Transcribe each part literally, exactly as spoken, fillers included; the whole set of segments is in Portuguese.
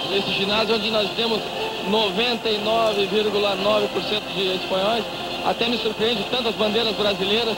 esse ginásio onde nós temos noventa e nove vírgula nove por cento de espanhóis. Até me surpreende tantas bandeiras brasileiras.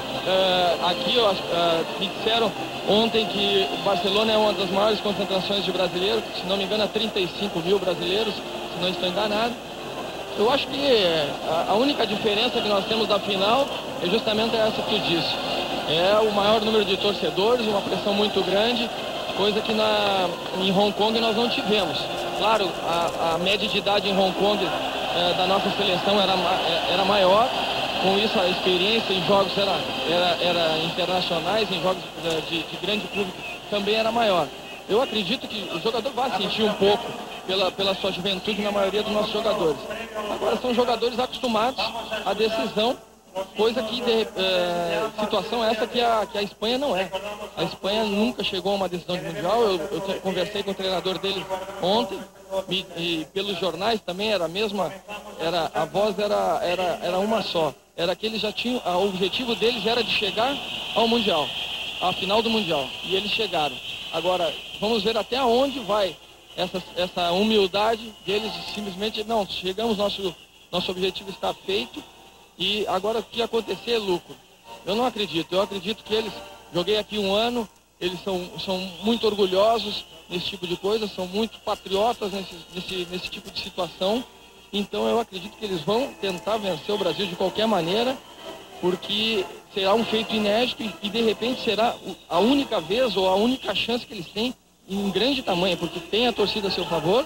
Uh, aqui uh, me disseram ontem que o Barcelona é uma das maiores concentrações de brasileiros, se não me engano, há trinta e cinco mil brasileiros, se não estou enganado. Eu acho que a, a única diferença que nós temos da final é justamente essa que tu disse. É o maior número de torcedores, uma pressão muito grande, coisa que na, em Hong Kong nós não tivemos. Claro, a, a média de idade em Hong Kong é, da nossa seleção era, era maior, com isso a experiência em jogos era, era, era internacionais, em jogos de, de grande público também era maior. Eu acredito que o jogador vai sentir um pouco pela, pela sua juventude na maioria dos nossos jogadores. Agora são jogadores acostumados à decisão, coisa que, de, é, situação essa que a, que a Espanha não é. A Espanha nunca chegou a uma decisão de mundial. Eu, eu conversei com o treinador deles ontem, e, e pelos jornais também era a mesma, era, a voz era, era, era uma só. Era que eles já tinham, o objetivo deles era de chegar ao mundial, à final do mundial, e eles chegaram. Agora, vamos ver até onde vai essa, essa humildade deles de simplesmente, não, chegamos, nosso, nosso objetivo está feito. E agora o que acontecer, lucro? Eu não acredito. Eu acredito que eles, joguei aqui um ano, eles são, são muito orgulhosos nesse tipo de coisa, são muito patriotas nesse, nesse, nesse tipo de situação. Então eu acredito que eles vão tentar vencer o Brasil de qualquer maneira, porque será um feito inédito e, e de repente será a única vez ou a única chance que eles têm em grande tamanho, porque tem a torcida a seu favor.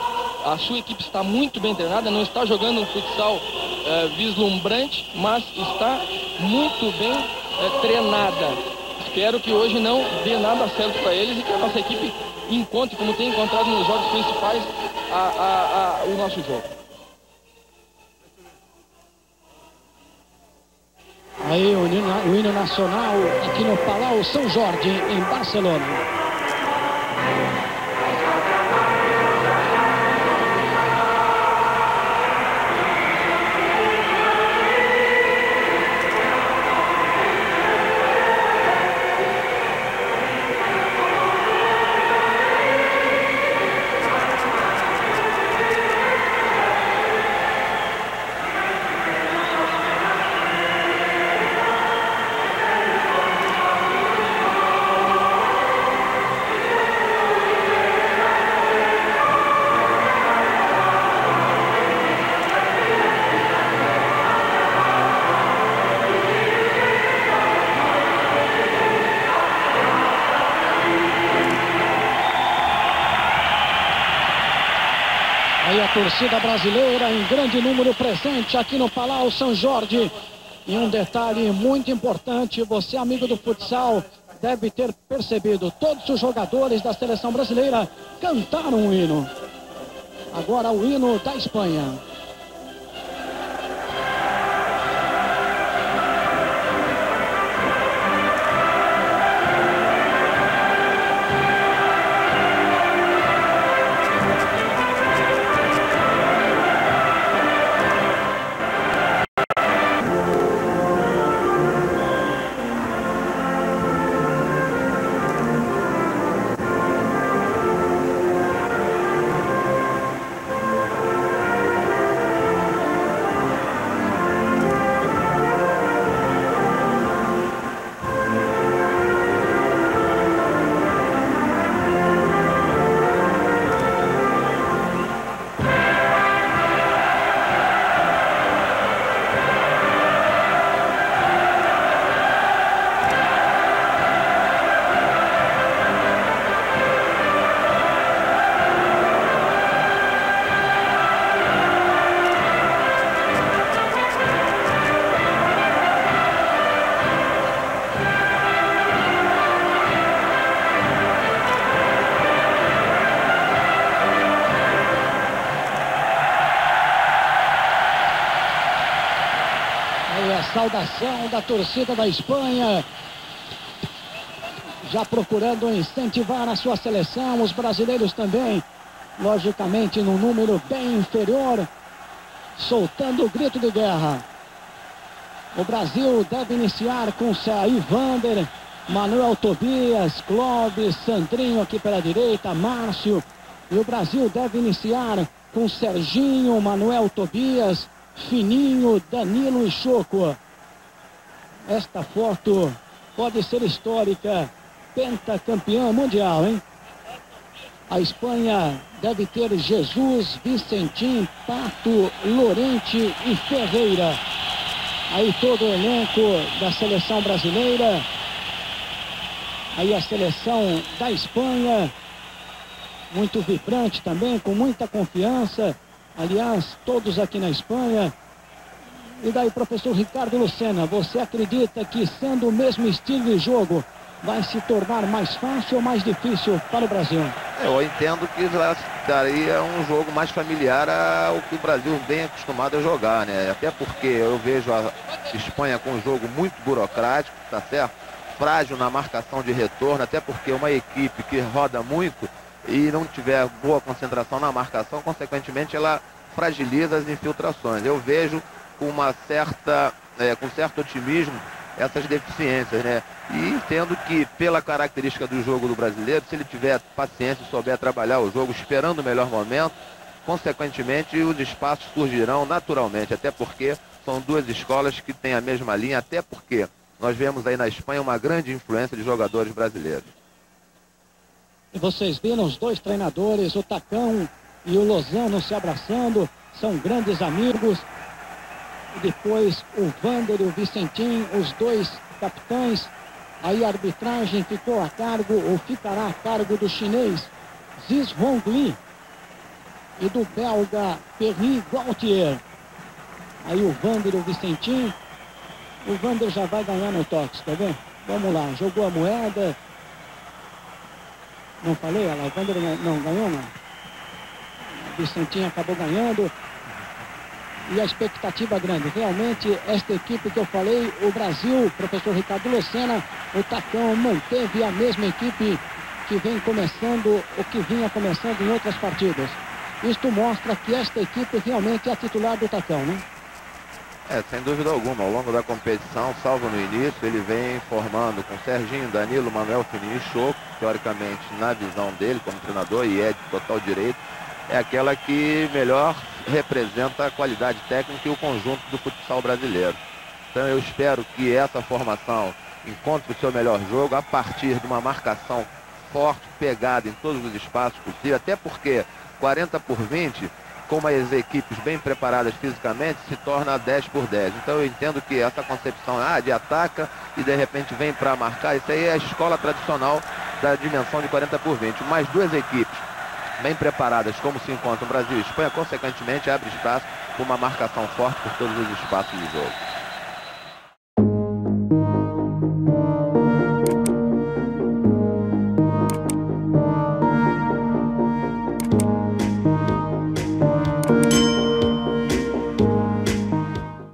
A sua equipe está muito bem treinada, não está jogando um futsal é, vislumbrante, mas está muito bem é, treinada. Espero que hoje não dê nada certo para eles e que a nossa equipe encontre, como tem encontrado nos jogos principais, a, a, a, o nosso jogo. Aí o hino, o hino nacional aqui no Palau São Jorge, em Barcelona. Aí a torcida brasileira em grande número presente aqui no Palau São Jorge. E um detalhe muito importante, você amigo do futsal deve ter percebido, todos os jogadores da seleção brasileira cantaram o hino. Agora o hino da Espanha. Saudação da torcida da Espanha, já procurando incentivar a sua seleção, os brasileiros também, logicamente num número bem inferior, soltando o grito de guerra. O Brasil deve iniciar com Saí Vander, Manuel Tobias, Clóvis, Sandrinho aqui pela direita, Márcio, E o Brasil deve iniciar com Serginho, Manuel Tobias, Fininho, Danilo e Choco. Esta foto pode ser histórica. Pentacampeã mundial, hein? A Espanha deve ter Jesus, Vicentim, Pato, Lorente e Ferreira. Aí todo o elenco da seleção brasileira. Aí a seleção da Espanha, muito vibrante também, com muita confiança. Aliás, todos aqui na Espanha. E daí, professor Ricardo Lucena, você acredita que sendo o mesmo estilo de jogo, vai se tornar mais fácil ou mais difícil para o Brasil? Eu entendo que daria um jogo mais familiar ao que o Brasil vem acostumado a jogar, né? Até porque eu vejo a Espanha com um jogo muito burocrático, tá certo? Frágil na marcação de retorno, até porque uma equipe que roda muito e não tiver boa concentração na marcação, consequentemente ela fragiliza as infiltrações. Eu vejo com uma certa, é, com certo otimismo essas deficiências, né? E entendo que pela característica do jogo do brasileiro, se ele tiver paciência e souber trabalhar o jogo, esperando o melhor momento, consequentemente os espaços surgirão naturalmente, até porque são duas escolas que têm a mesma linha, até porque nós vemos aí na Espanha uma grande influência de jogadores brasileiros. E vocês viram os dois treinadores, o Tacão e o Lozano se abraçando, são grandes amigos. E depois o Vander e o Vicentim, os dois capitães. Aí a arbitragem ficou a cargo, ou ficará a cargo do chinês Ziz Hongli e do belga Perry Gaultier. Aí o Vander e o Vicentim. O Vander já vai ganhar no toque, tá vendo? Vamos lá, jogou a moeda. Não falei? Olha lá, o Vander não, não ganhou, não. O Vicentim acabou ganhando. E a expectativa grande. Realmente, esta equipe que eu falei, o Brasil, professor Ricardo Lucena, o Tacão manteve a mesma equipe que vem começando, o que vinha começando em outras partidas. Isto mostra que esta equipe realmente é a titular do Tacão, né? É, sem dúvida alguma. Ao longo da competição, salvo no início, ele vem formando com Serginho, Danilo, Manuel, Fininho e Choco, teoricamente, na visão dele como treinador, e é de total direito, é aquela que melhor representa a qualidade técnica e o conjunto do futsal brasileiro. Então eu espero que essa formação encontre o seu melhor jogo a partir de uma marcação forte, pegada em todos os espaços possíveis, até porque quarenta por vinte, com as equipes bem preparadas fisicamente, se torna dez por dez. Então eu entendo que essa concepção ah, de ataca e de repente vem para marcar, isso aí é a escola tradicional da dimensão de quarenta por vinte. Mas duas equipes bem preparadas, como se encontram Brasil e Espanha, consequentemente abre espaço para uma marcação forte por todos os espaços de jogo.